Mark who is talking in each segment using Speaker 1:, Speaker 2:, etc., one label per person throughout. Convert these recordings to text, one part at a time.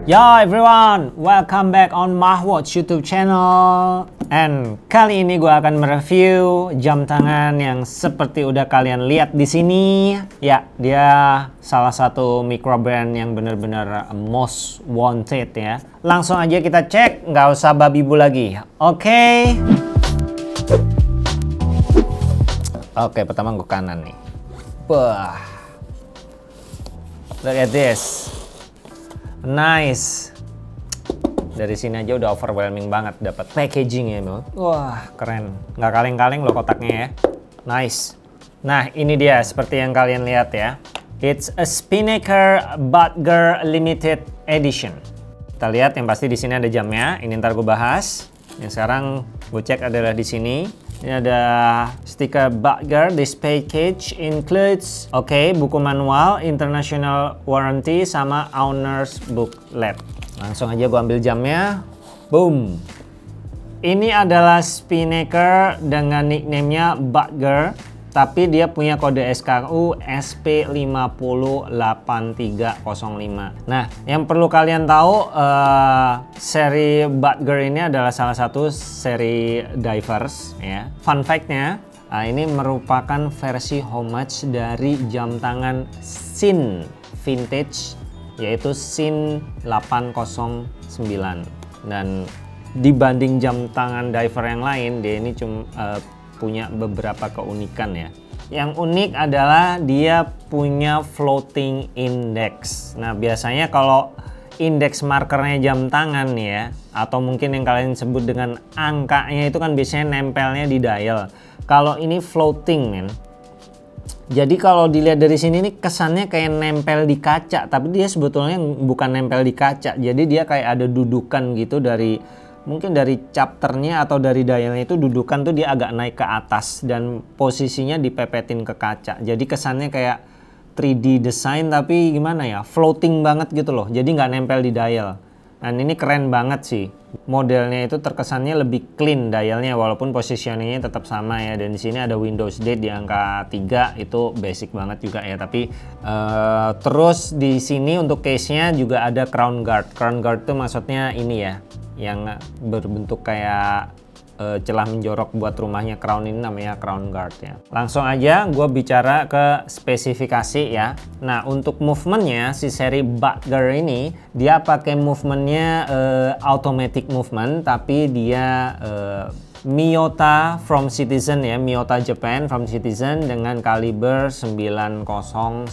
Speaker 1: Yo everyone, welcome back on Mahwatch YouTube channel. And kali ini gue akan mereview jam tangan yang seperti udah kalian lihat di sini. Ya, dia salah satu micro brand yang bener-bener most wanted ya. Langsung aja kita cek, nggak usah babi bu lagi. Oke. Oke, pertama gue kanan nih. Wah, look at this. Nice. Dari sini aja udah overwhelming banget dapat packagingnya tuh. Wah, keren. Nggak kaleng-kaleng loh kotaknya ya. Nice. Nah, ini dia seperti yang kalian lihat ya. It's a Spinnaker Badger Limited Edition. Kita lihat yang pasti di sini ada jamnya. Ini ntar gue bahas. Yang sekarang gue cek adalah di sini. Ini ada stiker Badger. This package includes buku manual, international warranty, sama owner's booklet. Langsung aja gue ambil jamnya. Boom. Ini adalah Spinnaker dengan nickname-nya Badger, tapi dia punya kode SKU SP508305. Nah, yang perlu kalian tahu, seri Badger ini adalah salah satu seri divers ya. Fun fact-nya, ini merupakan versi homage dari jam tangan Shin vintage, yaitu Shin 809. Dan dibanding jam tangan diver yang lain, dia ini cuma punya beberapa keunikan ya. Yang unik adalah dia punya floating index. Nah, biasanya kalau indeks markernya jam tangan nih ya, atau mungkin yang kalian sebut dengan angkanya itu kan biasanya nempelnya di dial. Kalau ini floating men. Jadi kalau dilihat dari sini nih kesannya kayak nempel di kaca, tapi dia sebetulnya bukan nempel di kaca. Jadi dia kayak ada dudukan gitu mungkin dari chapternya atau dari dialnya itu dudukan tuh dia agak naik ke atas dan posisinya dipepetin ke kaca. Jadi kesannya kayak 3D design tapi gimana ya, floating banget gitu loh. Jadi nggak nempel di dial. Dan ini keren banget sih. Modelnya itu terkesannya lebih clean dialnya walaupun positioningnya tetap sama ya. Dan di sini ada Windows date di angka 3, itu basic banget juga ya. Tapi terus di sini untuk case-nya juga ada crown guard. Crown guard tuh maksudnya ini ya, yang berbentuk kayak celah menjorok buat rumahnya. Crown ini namanya crown guard ya. Langsung aja gue bicara ke spesifikasi ya. Nah, untuk movementnya si seri Badger ini dia pakai movementnya automatic movement, tapi dia Miyota from Citizen ya, Miyota Japan from Citizen dengan kaliber 9015.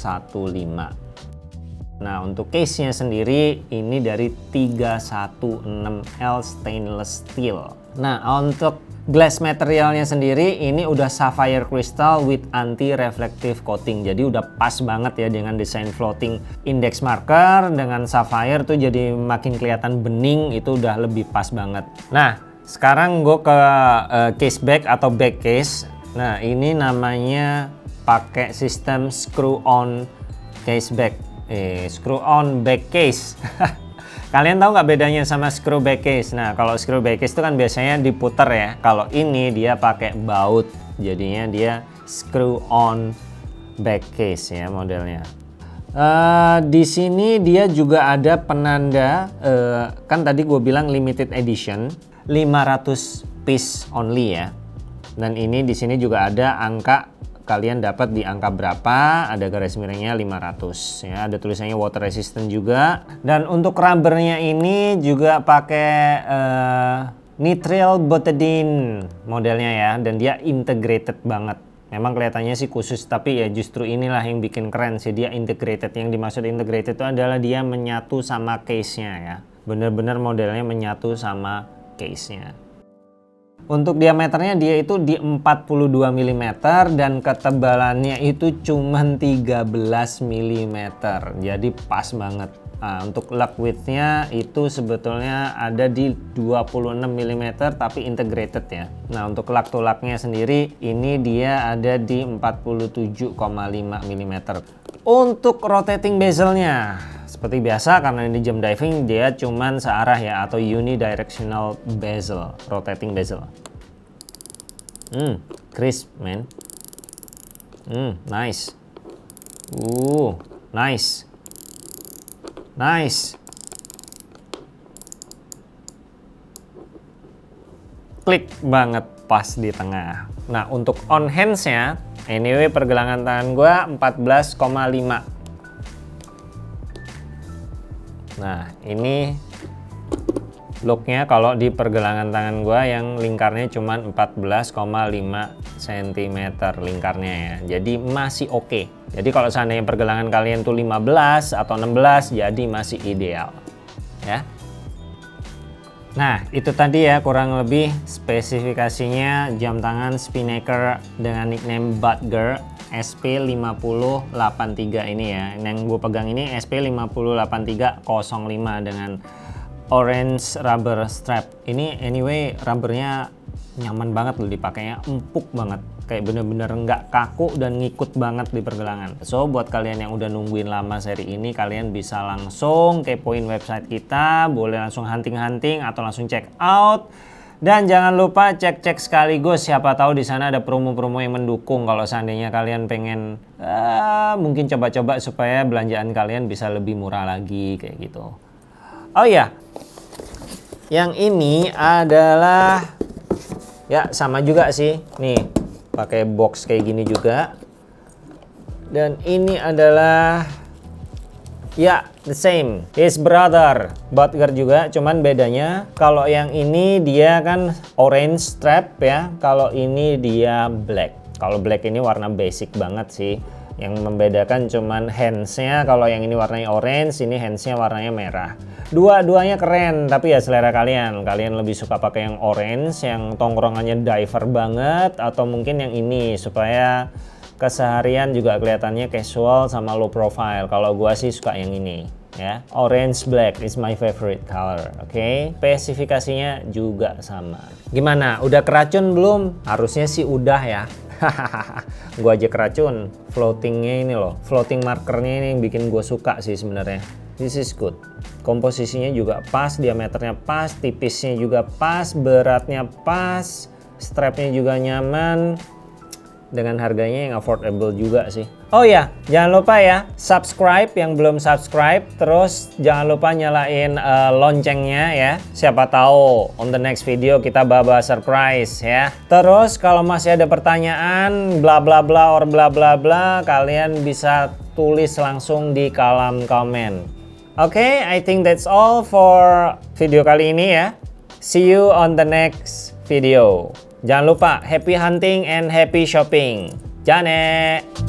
Speaker 1: Nah, untuk case-nya sendiri ini dari 316L stainless steel. Nah, untuk glass materialnya sendiri ini udah sapphire crystal with anti reflective coating. Jadi udah pas banget ya dengan desain floating index marker dengan sapphire tuh jadi makin kelihatan bening, itu udah lebih pas banget. Nah, sekarang gue ke case back atau back case. Nah, ini namanya pakai sistem screw on case back. Screw on back case. Kalian tahu nggak bedanya sama screw back case? Nah, kalau screw back case itu kan biasanya diputer ya. Kalau ini dia pakai baut, jadinya dia screw on back case ya modelnya. Di sini dia juga ada penanda, kan tadi gue bilang limited edition, 500 piece only ya. Dan ini di sini juga ada angka. Kalian dapat di angka berapa, ada garis miringnya 500 ya, ada tulisannya water resistant juga. Dan untuk rubbernya ini juga pakai nitrile butadiene modelnya ya, dan dia integrated banget. Memang kelihatannya sih khusus, tapi ya justru inilah yang bikin keren sih, dia integrated. Yang dimaksud integrated itu adalah dia menyatu sama case-nya ya, bener-bener modelnya menyatu sama case-nya. Untuk diameternya dia itu di 42 mm dan ketebalannya itu cuman 13 mm. Jadi pas banget. Nah, untuk lug width-nya itu sebetulnya ada di 26 mm tapi integrated ya. Nah, untuk lug to lug-nya sendiri ini dia ada di 47,5 mm. Untuk rotating bezel-nya seperti biasa, karena ini jam diving dia cuman searah ya, atau unidirectional bezel, rotating bezel. Crisp man. Nice. Nice. Nice. klik banget pas di tengah. Nah, untuk on hands-nya, anyway pergelangan tangan gua 14,5. Nah, ini looknya kalau di pergelangan tangan gua yang lingkarnya cuma 14,5 cm lingkarnya ya. Jadi masih oke. Jadi kalau seandainya pergelangan kalian tuh 15 atau 16 jadi masih ideal. Ya. Nah, itu tadi ya kurang lebih spesifikasinya jam tangan Spinnaker dengan nickname Budger SP5083 ini ya. Yang gue pegang ini SP508305 dengan orange rubber strap. Ini anyway rubbernya nyaman banget loh dipakainya, empuk banget. Kayak bener-bener nggak kaku dan ngikut banget di pergelangan. So buat kalian yang udah nungguin lama seri ini, kalian bisa langsung kepoin website kita, boleh langsung hunting-hunting atau langsung check out. Dan jangan lupa cek-cek sekaligus, siapa tahu di sana ada promo-promo yang mendukung kalau seandainya kalian pengen mungkin coba-coba supaya belanjaan kalian bisa lebih murah lagi kayak gitu. Oh iya, yang ini adalah ya sama juga sih, nih pakai box kayak gini juga. Dan ini adalah ya the same, his brother Budger juga, cuman bedanya kalau yang ini dia kan orange strap ya, kalau ini dia black. Kalau black ini warna basic banget sih, yang membedakan cuman handsnya. Kalau yang ini warnanya orange, ini handsnya warnanya merah. Dua-duanya keren, tapi ya selera kalian. Kalian lebih suka pakai yang orange, yang tongkrongannya diver banget, atau mungkin yang ini supaya keseharian juga kelihatannya casual sama low profile. Kalau gua sih suka yang ini ya. Orange black is my favorite color. Oke, spesifikasinya juga sama. Gimana? Udah keracun belum? Harusnya sih udah ya. Gua aja keracun. Floatingnya ini loh, floating markernya ini yang bikin gua suka sih sebenarnya. This is good. Komposisinya juga pas, diameternya pas, tipisnya juga pas, beratnya pas, strapnya juga nyaman, dengan harganya yang affordable juga sih. Oh ya, jangan lupa ya subscribe yang belum subscribe, terus jangan lupa nyalain loncengnya ya. Siapa tahu on the next video kita bawa surprise ya. Terus kalau masih ada pertanyaan bla bla bla or bla bla bla, kalian bisa tulis langsung di kolom komen. Oke, I think that's all for video kali ini ya. See you on the next video. Jangan lupa happy hunting and happy shopping. Jane.